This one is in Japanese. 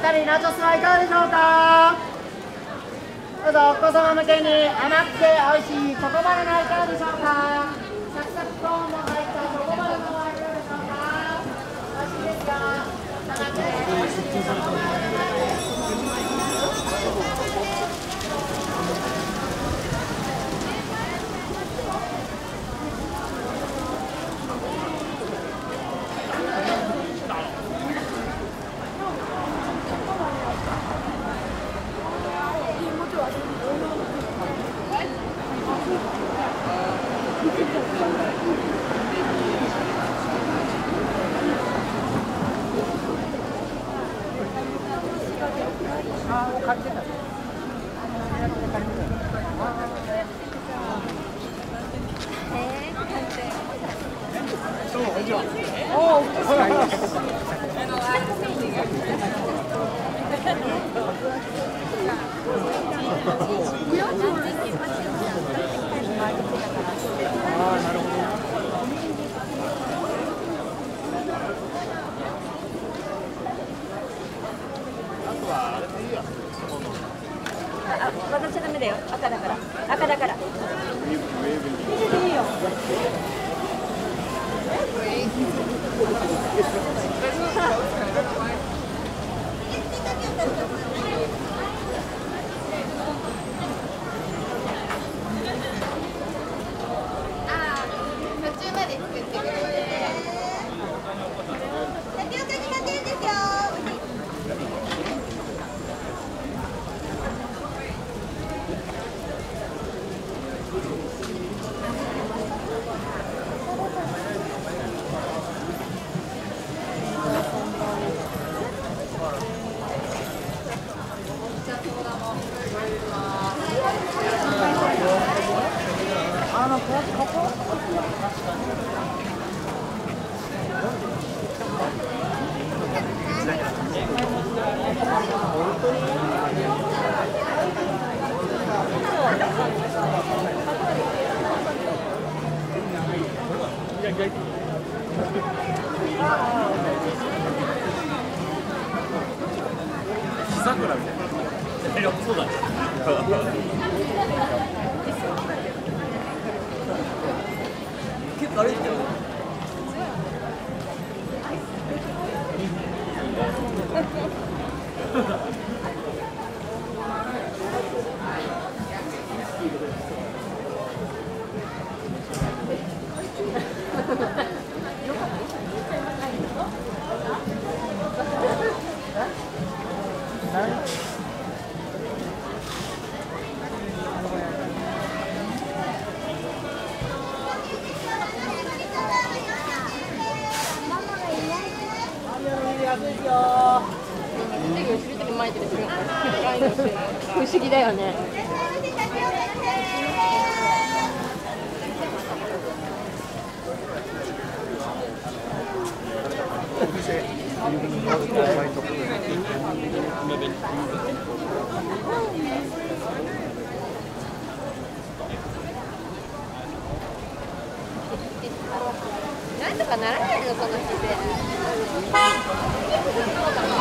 二人ナチョスはいかがでしょうか。どうぞお子様向けに甘くて美味しいチョコバナナいかがでしょうか。サクサクコーンの入ったチョコバナナはいかがでしょうか。美味しいですか。甘くて美味しいチョコバナナです。 渡しちゃダメだよ。赤だから。赤だから。いいよ。 途中まで作ってくれて。タピオカに負けるんですよ。 桜みたいな。いや、そうだね。結構歩いてる。 不思議だよね。なんとかならないの、この姿勢。